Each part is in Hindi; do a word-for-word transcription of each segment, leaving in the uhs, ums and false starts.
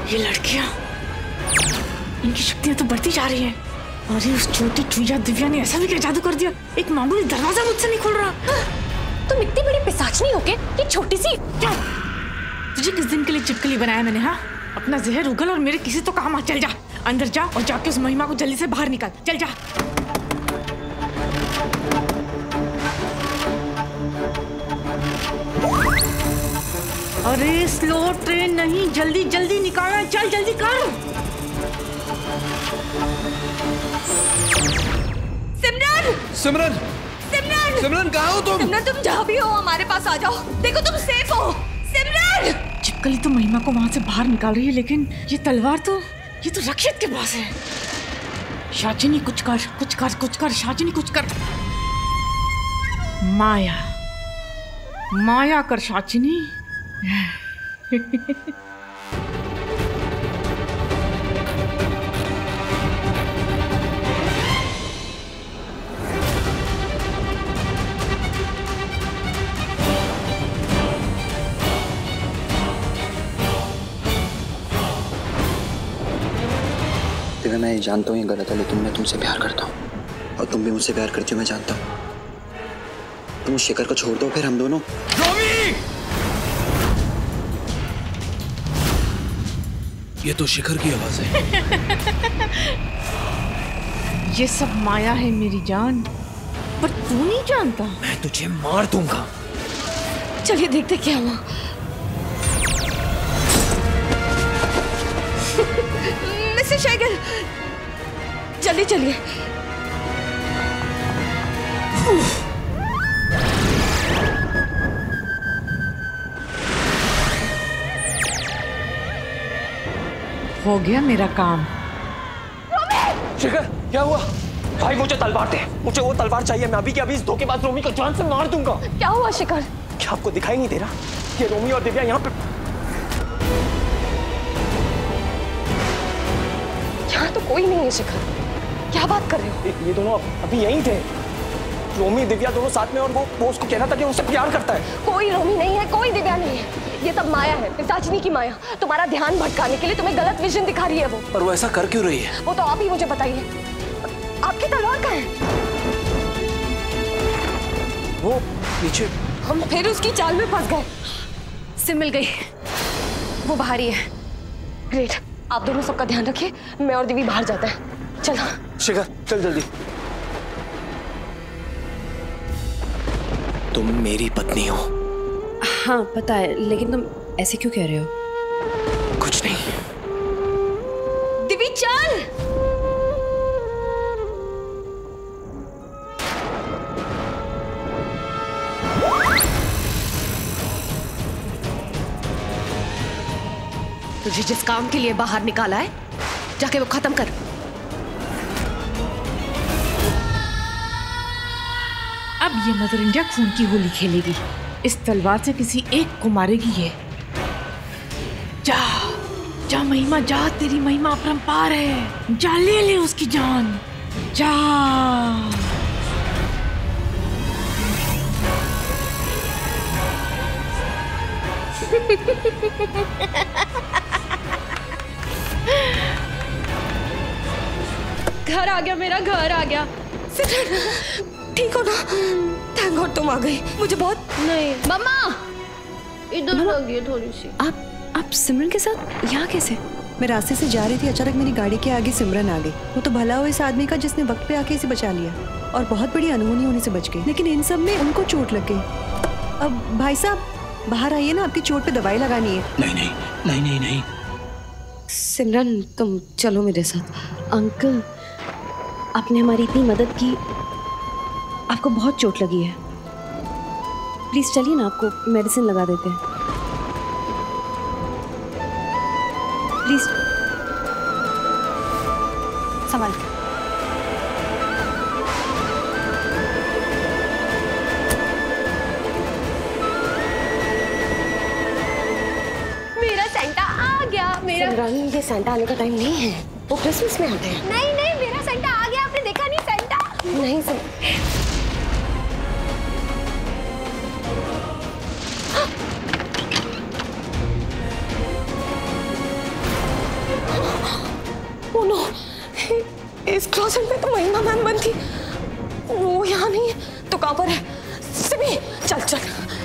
ये लड़कियां, इनकी शक्तियां तो बढ़ती जा रही हैं। अरे उस छोटी चुईया दिव्या ने ऐसा भी क्या जादू कर दिया, एक मामूली दरवाजा मुझसे नहीं खुल रहा। तुम इतनी बड़ी पिशाचनी हो के ये छोटी सी। क्या तुझे किस दिन के लिए चिपकली बनाया मैंने? हाँ, अपना जहर उगल और मेरे किसी तो काम आ। चल जा अंदर जा और जाके उस महिमा को जल्दी से बाहर निकाल। चल जा। अरे स्लो ट्रेन नहीं, जल्दी जल्दी निकालना। चल जल्दी कर। सिमरन सिमरन सिमरन सिमरन कहाँ हो तुम? सिमरन तुम जहाँ भी हो हमारे पास आ जाओ। देखो तुम सेफ हो। सिमरन चिपकली तो महिमा को वहां से बाहर निकाल रही है, लेकिन ये तलवार तो ये तो रक्षित के पास है। शाचिनी कुछ कर, कुछ कर, कुछ कर। शाचिनी कुछ कर। माया माया कर शाचिनी। दिव्या, मैं जानता हूँ ये गलत है, लेकिन मैं तुमसे प्यार करता हूँ और तुम भी मुझसे प्यार करती हो, मैं जानता हूँ। तुम उस शिखर को छोड़ दो, फिर हम दोनों। रोमी! ये तो शिखर की आवाज है। ये सब माया है मेरी जान, पर तू नहीं जानता। मैं तुझे मार दूंगा। चलिए देखते क्या हुआ। मिस्टर शेगर, जल्दी चलिए। हो गया मेरा काम। शिखर, क्या हुआ? भाई मुझे तलवार दे, मुझे वो तलवार चाहिए। मैं अभी के अभी इस धोखेबाज रोमी को जान से मार दूंगा। क्या हुआ शिखर? क्या आपको दिखाई नहीं दे रहा? ये रोमी और दिव्या यहाँ पे यहाँ तो कोई नहीं है शिखर। क्या बात कर रहे हो? ये, ये दोनों अभी यहीं थे। रोमी दिव्या दोनों साथ में, और वो, वो उसको कहना था कि उससे प्यार करता है। कोई रोमी नहीं है, कोई दिव्या नहीं है। ये सब माया है, पिशाचिनी की माया। तुम्हारा ध्यान भटकाने के लिए तुम्हें गलत विजन दिखा रही है वो। पर वो ऐसा कर क्यों रही है? वो तो आप ही मुझे बताइए। आपकी तलवार कहाँ है? वो नीचे। हम फिर उसकी चाल में फंस गए। सिम मिल गई, वो बाहर ही है। ग्रेट, आप दोनों सबका ध्यान रखिए। मैं और दिव्या बाहर जाते हैं। चलो शिखर, चल जल्दी। तुम मेरी पत्नी हो। हाँ पता है, लेकिन तुम ऐसे क्यों कह रहे हो? कुछ नहीं। दिव्या चल। तुझे जिस काम के लिए बाहर निकाला है, जाके वो खत्म कर। अब ये मदर इंडिया खून की होली खेलेगी। इस तलवार से किसी एक को मारेगी ये। जा जा महिमा जा, तेरी महिमा अपरंपार है। जा ले ले उसकी जान, जा। घर आ गया, मेरा घर आ गया। ठीक हो ना? थैंक गॉड तुम आ गई। मुझे बहुत नहीं मम्मा इधर लगी है थोड़ी सी। आप आप सिमरन के साथ यहाँ कैसे? मैं रास्ते से जा रही थी, अचानक मेरी गाड़ी के आगे सिमरन आ गई। वो तो भला हो इस आदमी का जिसने वक्त पे आके इसे बचा लिया, और बहुत बड़ी अनहोनी होने से बच गई। लेकिन इन सब में उनको चोट लग गई। अब भाई साहब बाहर आइए ना, आपकी चोट पे दवाई लगानी है। नहीं नहीं नहीं नहीं नहीं। सिमरन तुम चलो मेरे साथ। अंकल आपने हमारी इतनी मदद की, आपको बहुत चोट लगी है। प्लीज चलिए ना, आपको मेडिसिन लगा देते हैं। प्लीज संभाल के। मेरा सेंटा आ गया। मेरा सिमरन ये सेंटा आने का टाइम नहीं है, वो क्रिसमस में आते हैं। नहीं नहीं, मेरा सेंटा आ गया। आपने देखा नहीं सेंटा? नहीं सर। इस क्लोजेट में तो महिमा मैम बंद थी, वो यहाँ नहीं है तो कहाँ पर है? सिमी चल चल।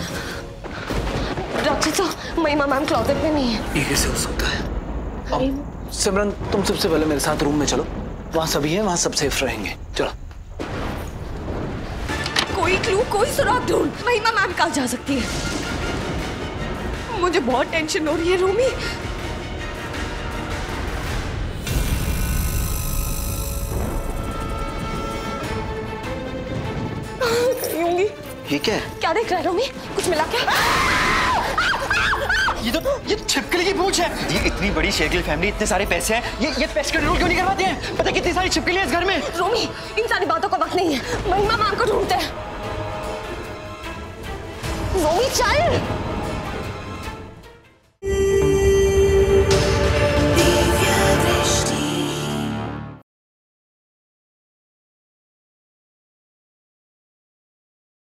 डॉक्टर साहब महिमा मैम क्लोजेट में नहीं है। ये कैसे हो सकता है? अब सिमरन तुम सबसे पहले मेरे साथ रूम में चलो, वहाँ सभी है, वहाँ सब सेफ रहेंगे। चलो। कोई क्लू, कोई सुराग ढूंढ। महिमा मैम कहाँ जा सकती है? मुझे बहुत टेंशन हो रही है रोमी। होंगी। ये क्या है? क्या देख रहा है रोमी? कुछ मिला क्या? ये तो ये छिपकली की पूंछ है। ये इतनी बड़ी शेरगिल फैमिली, इतने सारे पैसे हैं, ये ये पेस्ट कंट्रोल क्यों नहीं करवाते हैं? पता कितनी सारी छिपकली है इस घर में। रोमी इन सारी बातों का वक्त नहीं है, महिमा मैम को ढूंढते हैं। रोमी चल।